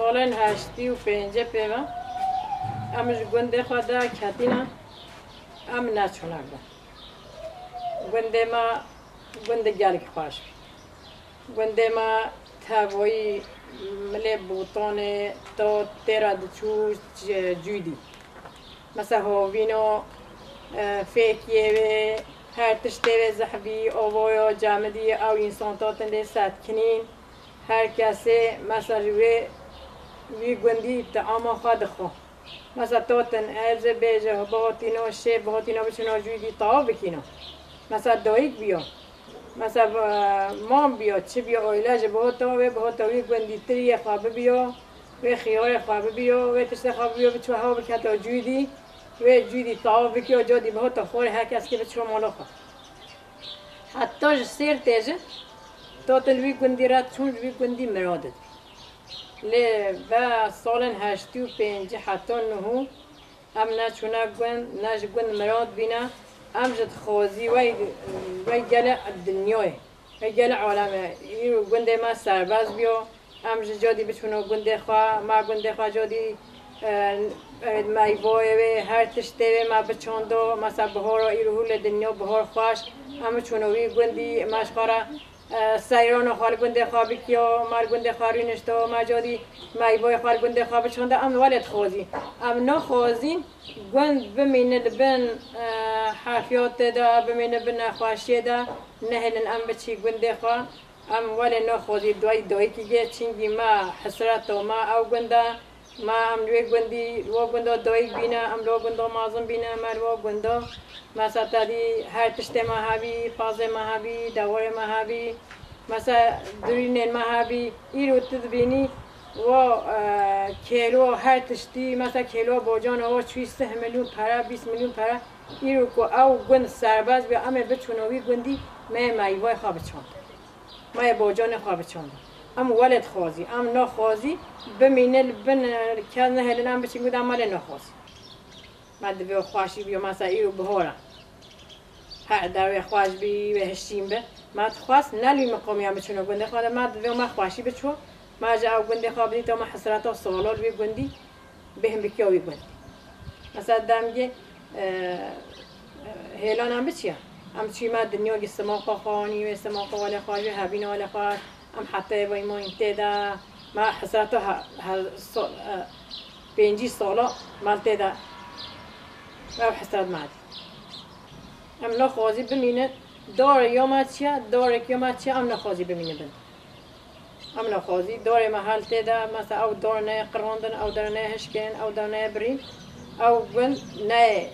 سالن هشتی و پنجه پیوه امش گنده خدا کتینا ام نچونه بده گنده ما گنده گلک خوش گنده ما تهوایی ملی بوتان تا تیرا دچو جودی مثلا هاوینو فکیه و هر تشته و زحبی آوایا جامدی او انسان تاتن ده سات کنین هر کسی مثلا وی گندی تعامل خود خو مثلا تاتن از بیجه باهاتینو شب باهاتینو بچنو جویدی تا بکینو مثلا دایک بیا مثلا مام بیا چه بیا آیلاج باهاتاوی گندی تری خواب بیا و خیار خواب بیا و تشته خواب بیا بچو ها بکتا جویدی و جویدی تا بکیا جادی باهاتا خوری هر کس که بچو مالا خوا حتی سیر تیجه تاتن وی گندی رات چون وی گندی مرادت لی با سالن هشتی و پنجه حتی نهو ام نچونه گند نج گند مراد بینا ام جد خوازی وی گل دنیای وی گل عالمه ایرو گنده ما سرباز بیو ام جادی بچونو گنده خواه ما گنده خواه جادی مایوای و هر تشته ما بچاندو مثلا بهارا ایرو هول دنیا بهار خوش ام چونوی گندی مشقارا سیران خال گنده خواب کیا مال گنده خاری نشتا مجادی مایوای خال گنده خواب چونده ام ولد خوازی ام نه خوازی گند بمینه بن حافیات دا بمینه بن خواشی دا نهلن ام بچی گنده خواه ام ولی نه خوازی دوی که چینگی ما حسرت و ما او گنده ما ام لوی گندی لو گنده دوی بینا ام لو گنده مازم بینا ما لو گنده مثلا تادی هر تشت ما هبی پازه ما هبی دوار ما هبی مثلا درین ما هبی ایرو تدبینی و کیلو هر تشتی مثلا کیلو باجان و 3 میلیون پرا 20 میلیون پرا ایرو کو او گند سرباز بیا ام بچونوی گندی مایوای خواب چاند ما باجان خواب چاند ام ولد خوازی ام نه خوازی بمینل بن کنه هلنم بچین گودم مال نه خوازی بعد به خواشی بیا مثلا ایرو بهارا هر در خواش بی و هشیم به ما خواست نلی مقامی هم بچونه گنده خواهد ما دوی ما خواشی بچو ما جا گنده خوابی تا ما حسرت و سوالال بی گندی به هم بکیاوی گندی مثلا دمگه هیلان هم بچیم ام چی ما دنیا گی سماقا خوانی و سماقا ولی خواهی هبینا ولی خواهد ام حتی وی ما انتدا ما حسرت و 5 سالا مالته دا و حسرت مادی ام نخوازی بمینه دار یا چیه دار یا چیه ام نخوازی بمینه بند ام نخوازی دار محل تدا مثلا او دار نه قراندن او دار نه هشکن او دار نه برین او بند نه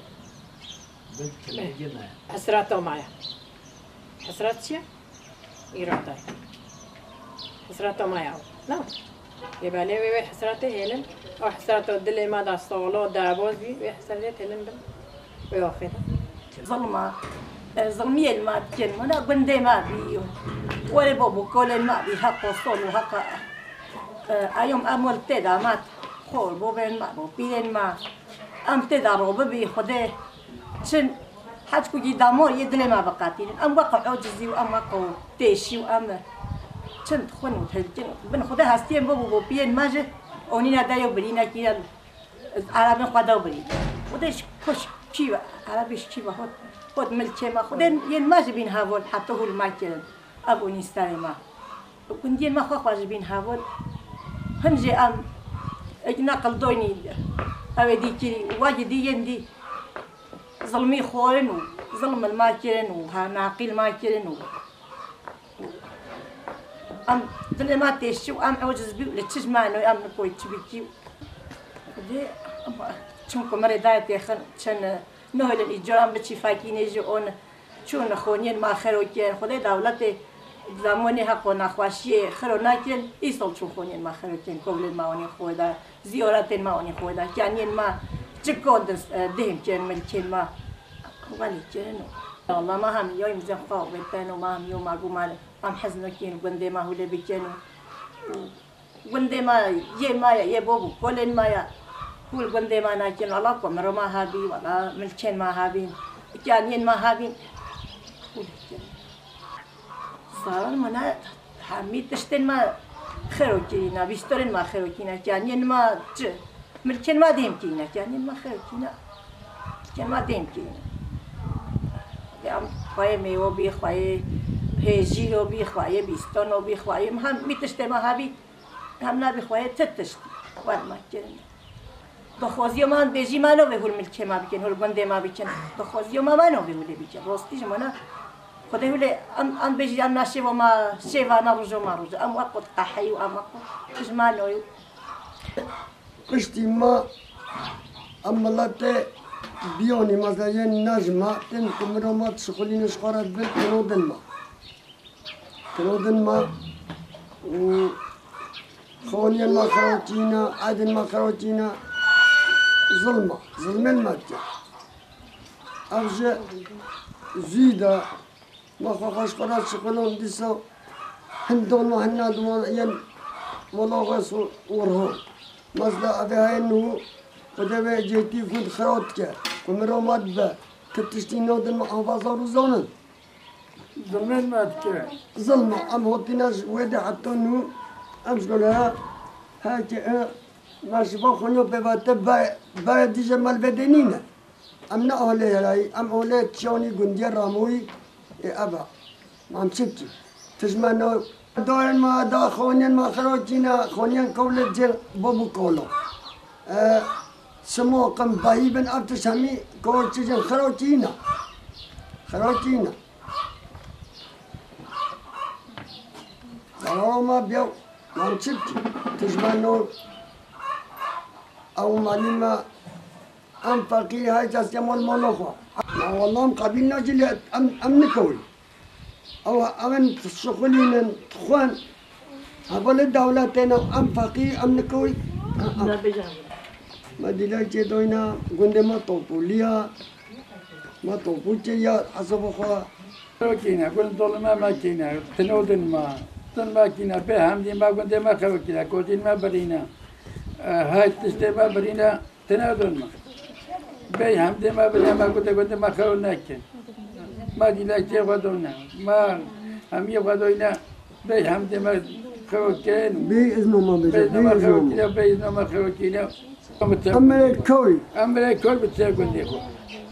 حسرت او مایا حسرت چیه ایرادای حسرت او مایا نه يبالي وي حسرته هيلن او حسرته دل ما دا صولو دابوز بي حسرته هيلن ويوخيدا ظلمية ما تكن منا بندي ما بي ولا بابو كل ما بي حق وصول وحق أيوم أمول تدا مات خول بوبين ما بوبين ما أم تدا روب بي خده شن حد كوجي دامور يدلي ما بقاتين أم وقع عجزي وأم وقع تيشي وأم شن تخون وتهجن بن خده هستين بابو بوبين ما جه أونينا دايو برينا كيا عربي قداو بري ودش كش كيوا عربيش كيوا خود ملكي ما خودن ين ما جبين هاول حتى هو الماكل أبو نستاري ما كنت ين ما خواج بين هاول هنجي أم نقل دويني أبدي كذي واجدي يندي ظلمي خورن وظلم الماكلن وهناقيل ماكلن أم دل ما تيشو أم عوجز بيو لتشجمانو أم نقول تبيكيو دي شنكم مريضات يخن شن نهل الإجرام بتشي فاكين يجون شون خونين ما خيروكين خدي دولتي زماني حقنا خواشي خيروناكين يصل شو خونين ما خيروكين قبل الماوني خودا زيارات الماوني خودا كانين ما تكون دهم كان ملكين ما خوالي كانوا والله ما هم يوم زين خاو بيتانو ما هم يوم أقوم على هم حزنكين وندي ما هو اللي بيكانوا وندي ما يبوبو كلن ما يا كل بندي ما ناكين ولا قمر ما هابي ولا ملكين ما هابين كانين ما هابين صار المنا حميد تشتن ما خیروکینا بیستورن ما خیروکینا جانین ما چ ملکن ما دیم کینا جانین ما خیروکینا کن ما دیم کینا ام خواه میو بی خواه هجی رو بی خواه بیستون رو بی خواه هم میتشت ما هبی هم نبی خواه تتشت ورما کرن دخوازی من بیجی منو به هول ملک ما بکن هول گنده ما بکن دخوازی ما منو به هول بکن راستیش منا خدا هول ام بیجی ام نشه و ما شیوان روزو ما روزو ام وقت قحی و ام وقت تجمانو قشتی ما عملت بیانی مثلا یه نجمه تن کمرامات شغلینش قرار بل کنودن ما و خونین ما خروتینا عدن ما خروتینا ظلم المادة أرجع زيدا ما خاش قرار شغلون ديسو هندون ما هناد ين ملاغس ورهون مثلا أبي هاي إنه قدامي جيتي كنت خروتك كمرو مادة كتشتي نودن ما حفاظة روزانن ظلمين ما تكره ظلمة أم هوتيناش ويدا حتى إنه أمس قولها هاكي ماشي بخونيو بباتة بايا ديجا مال بدنينة أم نأهلي هلاي أم أهلي تشوني قندير راموي أبا ما مشبتي تجمعنو دورن ما دا خونين ما خروجينا خونين كولة جل بابو كولو سمو قم بايبن أبتش همي كورتجن خروجينا ما بيو ما مشبتي تجمعنو أو معلمة أم فقير هاي جالس يمول مولوخوا والله قبيلنا جل أم نكوي أو أمن شغلين تخوان هقول الدولة تنا أم فقير أم نكوي ما دلائل جدوينا قند ما طوبوليا ما طوبوتيا حسب خوا خروكينا كل ظلمة ما كينا تنودن ما كينا بهم دي ما قند ما خروكينا كوتين ما برينا هاي تستمع برينا تنادون بي هم دي ما برينا ما قد ما خلونا كن ما دي لا شيء غدونا ما هم يغدونا بي هم دي ما خلوكين بإذن ما بإذن ما خلوكينا بإذن ما خلوكينا أمريكوي أمريكا بتساعد ديكو